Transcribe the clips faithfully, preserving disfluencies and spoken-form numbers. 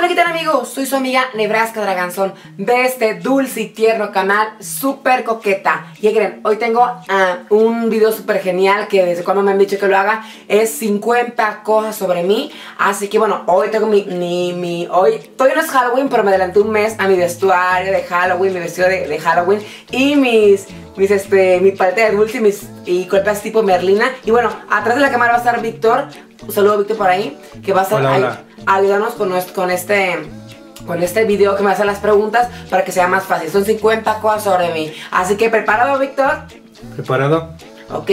Hola, ¿qué tal, amigos? Soy su amiga Nebraska Draganzón de este dulce y tierno canal súper coqueta. Y creen, hoy tengo uh, un video súper genial que desde cuando me han dicho que lo haga. Es cincuenta cosas sobre mí. Así que bueno, hoy tengo mi, mi, mi hoy todavía no es Halloween, pero me adelanté un mes a mi vestuario de Halloween, mi vestido de, de Halloween y mis, mis este, mi paleta de dulce y mis y colpas tipo Merlina. Y bueno, atrás de la cámara va a estar Víctor. Un saludo a Víctor por ahí, que va a estar hola, ahí, hola. ayudarnos con, con este con este video que me hace las preguntas para que sea más fácil. Son cincuenta cosas sobre mí. Así que, ¿preparado, Víctor? ¿Preparado? Ok.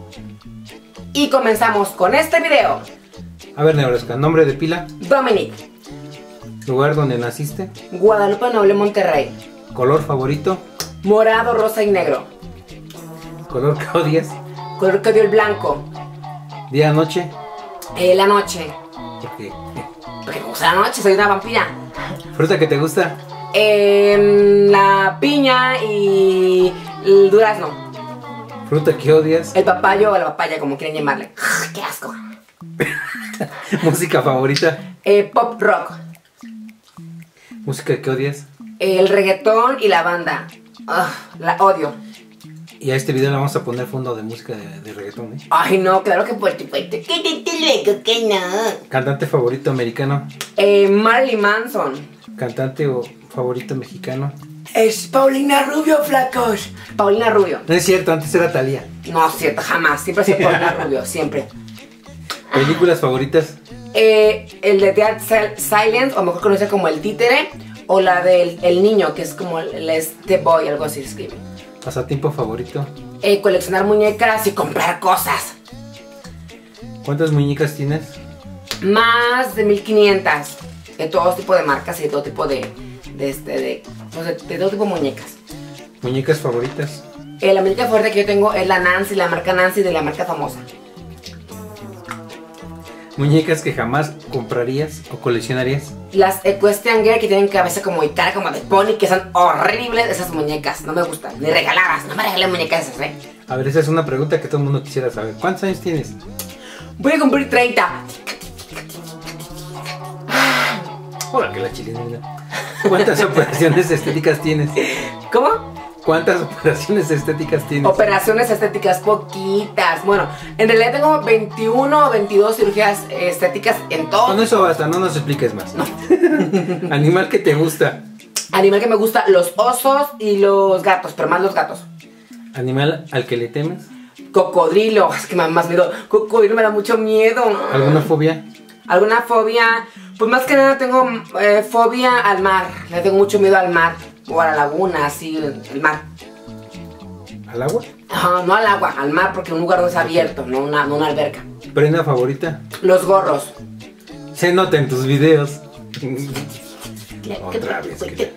Y comenzamos con este video. A ver, Nebraska, nombre de pila. Dominic. Lugar donde naciste. Guadalupe, Noble, Monterrey. Color favorito. Morado, rosa y negro. Color que odias. Color que dio el blanco. Día, noche. Eh, la noche. ¿Por qué? Porque me gusta la noche, soy una vampira. Fruta que te gusta. Eh, la piña y el durazno. Fruta que odias. El papayo o la papaya, como quieren llamarle. ¡Qué asco! Música favorita. Eh, pop rock. Música que odias. El reggaetón y la banda. Ugh, la odio. Y a este video le vamos a poner fondo de música de, de reggaetón, ¿eh? Ay, no, claro que por supuesto. Que te, te luego que no. Cantante favorito americano. Eh, Marilyn Manson. Cantante o favorito mexicano. Es Paulina Rubio, flacos. Paulina Rubio. No es cierto, antes era Thalía. No, cierto, jamás. Siempre soy Paulina Rubio, siempre. Películas favoritas. Eh, el de Dead Silence, o mejor conocido como El Títere, o la del el niño, que es como el este boy, algo así se escribe. Pasatiempo favorito. Eh, coleccionar muñecas y comprar cosas. ¿Cuántas muñecas tienes? Más de mil quinientas. De todo tipo de marcas y de todo tipo de, de, este, de, pues de, de todo tipo de muñecas. ¿Muñecas favoritas? Eh, la muñeca favorita que yo tengo es la Nancy, la marca Nancy de la marca famosa. ¿Muñecas que jamás comprarías o coleccionarías? Las Equestrian Girl, que tienen cabeza como y cara como de pony, que son horribles esas muñecas. No me gustan, ni regaladas. No me regalen muñecas esas, ¿eh? A ver, esa es una pregunta que todo el mundo quisiera saber. ¿Cuántos años tienes? Voy a cumplir treinta. Hola, que la chilena. ¿Cuántas operaciones estéticas tienes? ¿Cómo? ¿Cuántas operaciones estéticas tienes? Operaciones estéticas, poquitas. Bueno, en realidad tengo veintiuno o veintidós cirugías estéticas en todo. Con eso basta, no nos expliques más. No. ¿Animal que te gusta? Animal que me gusta, los osos y los gatos, pero más los gatos. ¿Animal al que le temes? Cocodrilo, es que me da más miedo. Cocodrilo me da mucho miedo. ¿Alguna fobia? ¿Alguna fobia? Pues más que nada tengo eh, fobia al mar. Le tengo mucho miedo al mar. O a la laguna, así, el mar. ¿Al agua? Ajá, no al agua, al mar, porque un lugar no es abierto, no una, no una alberca. ¿Prenda favorita? Los gorros. Se nota en tus videos. Otra vez.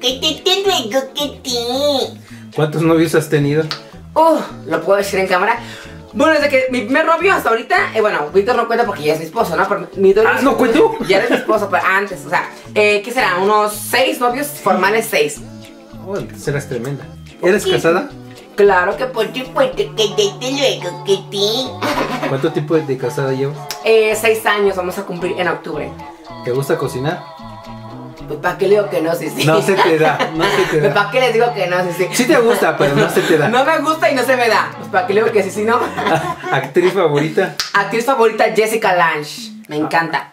¿Cuántos novios has tenido? Uh, ¿lo puedo decir en cámara? Bueno, desde que mi primer novio hasta ahorita, eh, bueno, Víctor no cuenta porque ya es mi esposo, ¿no? Pero mi novio, Ah, ¿no cuento? Ya eres mi esposo, pero antes, o sea, eh, ¿qué será? Unos seis novios formales, seis. Oh, entonces eras tremenda. ¿Eres casada? Claro que por supuesto que desde luego que sí. ¿Cuánto tiempo de casada llevas? Eh, seis años vamos a cumplir en octubre. ¿Te gusta cocinar? Pues ¿para qué le digo que no? Sí, sí. No se te da, no se te Pues da. ¿para qué les digo que no? Sí, sí. Sí te gusta, pero no se te da. No me gusta y no se me da. Pues ¿para qué le digo que sí, sí, no? ¿Actriz favorita? Actriz favorita, Jessica Lange. Me encanta.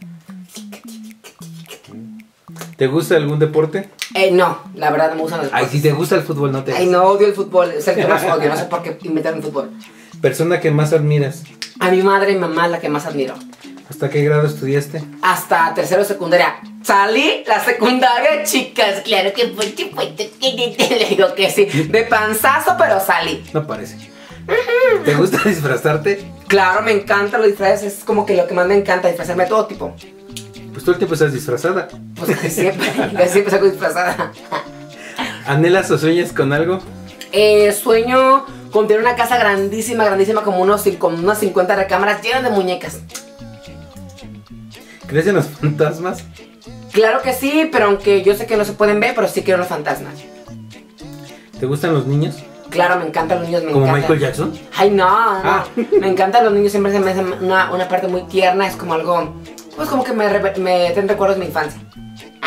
¿Te gusta algún deporte? Eh, no, la verdad no me gustan los Ay, deportes. si te gusta el fútbol, no te Ay, no, odio el fútbol. Es el que más odio. No sé por qué inventaron el fútbol. Persona que más admiras. A mi madre y mamá es la que más admiro. ¿Hasta qué grado estudiaste? Hasta tercero de secundaria. Salí la secundaria, chicas. Claro que por supuesto que te le digo que sí. De panzazo, pero salí. No parece. ¿Te gusta disfrazarte? Claro, me encanta los disfraces. Es como que lo que más me encanta, disfrazarme de todo tipo. Pues todo el tiempo estás disfrazada. Pues que siempre, que siempre salgo disfrazada. ¿Anhelas o sueñas con algo? Eh, sueño con tener una casa grandísima, grandísima, como unos, con unas cincuenta recámaras llenas de muñecas. ¿Crees en los fantasmas? Claro que sí, pero aunque yo sé que no se pueden ver, pero sí quiero los fantasmas. ¿Te gustan los niños? Claro, me encantan los niños, me ¿Como encantan. Michael Jackson? Ay, no, no. Ah. Me encantan los niños, siempre se me hacen una, una parte muy tierna, es como algo, pues como que me, re- me traen recuerdos de mi infancia.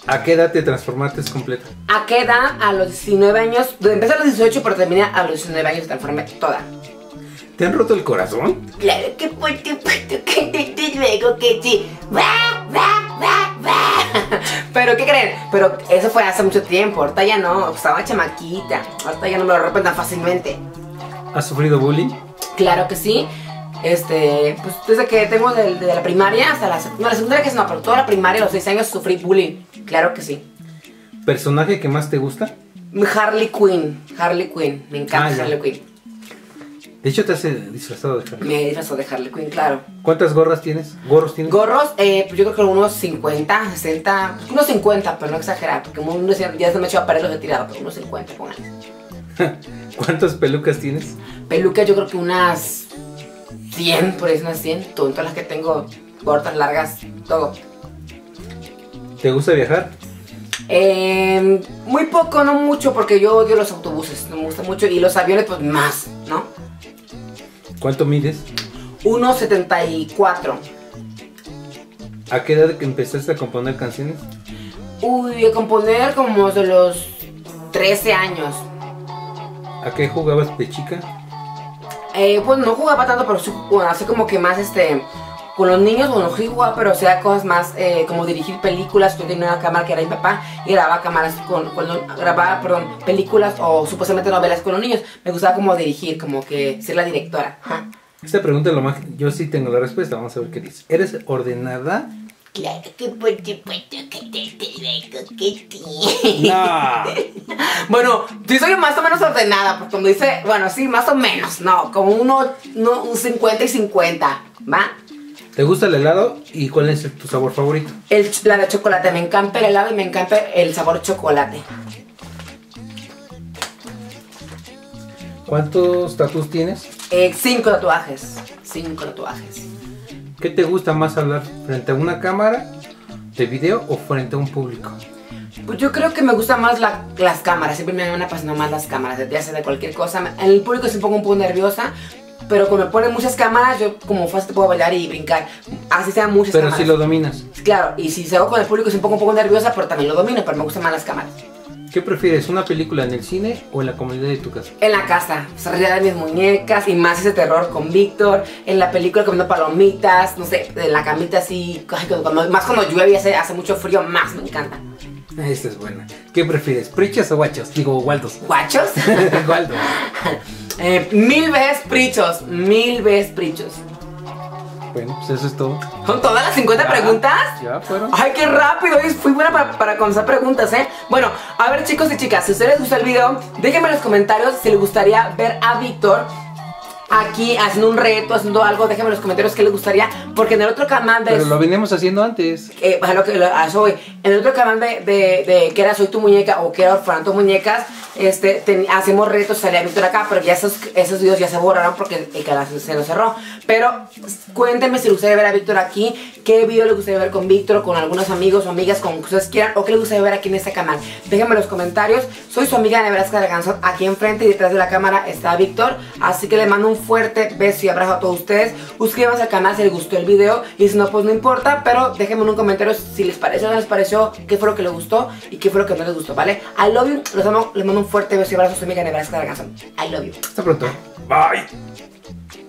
¿A qué edad te transformaste completa? ¿A qué edad? A los diecinueve años. Empecé a los dieciocho, pero terminé a los diecinueve años, transformé toda. ¿Te han roto el corazón? Claro que por supuesto que desde luego que sí. ¡Va, va, va, va! Pero ¿qué creen? Pero eso fue hace mucho tiempo. Ahorita ya no, estaba chamaquita. Ahorita ya no me lo rompen tan fácilmente. ¿Has sufrido bullying? Claro que sí. Este, pues desde que tengo de, de la primaria hasta la, no, la secundaria que es no, pero toda la primaria, a los seis años sufrí bullying. Claro que sí. ¿Personaje que más te gusta? Harley Quinn, Harley Quinn, me encanta ah, Harley Quinn. De hecho te has disfrazado de Harley Quinn. Me he disfrazado de Harley Quinn, claro. ¿Cuántas gorras tienes? ¿Gorros tienes? Gorros, eh, pues yo creo que unos cincuenta, sesenta, unos cincuenta, pero no exagerar, porque uno ya se me echó a pared los he tirado, pero unos cincuenta, pónganle. ¿Cuántas pelucas tienes? Pelucas yo creo que unas cien, por ahí unas cien, todas las que tengo, cortas, largas, todo. ¿Te gusta viajar? Eh, muy poco, no mucho, porque yo odio los autobuses, no me gusta mucho, y los aviones pues más, ¿no? ¿Cuánto mides? uno setenta y cuatro. ¿A qué edad que empezaste a componer canciones? Uy, a componer como de los trece años. ¿A qué jugabas de chica? Eh, pues no jugaba tanto, pero sí, bueno, así como que más este... Con los niños, bueno, sí jugaba, pero hacía cosas más eh, como dirigir películas. Yo tenía una cámara que era mi papá y grababa cámaras con, cuando grababa, perdón, películas o supuestamente novelas con los niños. Me gustaba como dirigir, como que ser la directora. Ajá. Esta pregunta lo más, yo sí tengo la respuesta, vamos a ver qué dice. ¿Eres ordenada? Claro que por supuesto que te digo que sí. No. Bueno, sí soy más o menos ordenada, porque como dice, bueno, sí, más o menos, no, como uno, no, un cincuenta y cincuenta, ¿va? ¿Te gusta el helado y cuál es tu sabor favorito? El, la de chocolate, me encanta el helado y me encanta el sabor chocolate. ¿Cuántos tatuajes tienes? Eh, cinco tatuajes, cinco tatuajes. ¿Qué te gusta más hablar? ¿Frente a una cámara de video o frente a un público? Pues yo creo que me gustan más la, las cámaras, siempre me han apasionado más las cámaras, ya sea de cualquier cosa. En el público se me pongo un poco nerviosa, pero cuando me ponen muchas cámaras, yo como fácil te puedo bailar y brincar, así sean muchas pero cámaras. si lo dominas. Claro, y si se hago con el público, se me pongo un poco nerviosa, pero también lo domino, pero me gustan más las cámaras. ¿Qué prefieres, una película en el cine o en la comodidad de tu casa? En la casa, se ríe de mis muñecas y más ese terror con Víctor. En la película comiendo palomitas, no sé, en la camita así, ay, cuando, más cuando llueve y hace, hace mucho frío, más me encanta. Esta es buena. ¿Qué prefieres, prichos o guachos? Digo, Waldos. ¿Guachos? Waldos. eh, mil veces prichos, mil veces prichos. Bueno, pues eso es todo. ¿Son todas las cincuenta Ya, preguntas? Ya fueron. ¡Ay, qué rápido! Fui buena para, para conocer preguntas, ¿eh? Bueno, a ver, chicos y chicas, si a ustedes les gustó el video, déjenme en los comentarios si les gustaría ver a Víctor aquí haciendo un reto, haciendo algo. Déjenme en los comentarios qué les gustaría, porque en el otro canal de... Pero lo veníamos haciendo antes. Eh, a lo que lo- a eso voy. En el otro canal de, de, de que era Soy tu muñeca o que era Orfanato Muñecas, este, ten- hacemos retos, salía Víctor acá, pero ya esos, esos videos ya se borraron porque el canal se, se nos cerró. Pero cuéntenme si les gustaría ver a Víctor aquí, qué video les gustaría ver con Víctor, con algunos amigos o amigas, con que ustedes quieran, o qué les gustaría ver aquí en este canal. Déjenme en los comentarios. Soy su amiga Nebraska Draganzón, aquí enfrente y detrás de la cámara está Víctor, así que les mando un fuerte beso y abrazo a todos ustedes. Suscríbanse al canal si les gustó el video y si no, pues no importa, pero déjenme en un comentario si les pareció o no les pareció, qué fue lo que les gustó y qué fue lo que no les gustó, ¿vale? I love you, los amo, les mando un fuerte beso y abrazo a su amiga Nebraska Draganzón. I love you. Hasta pronto. Bye.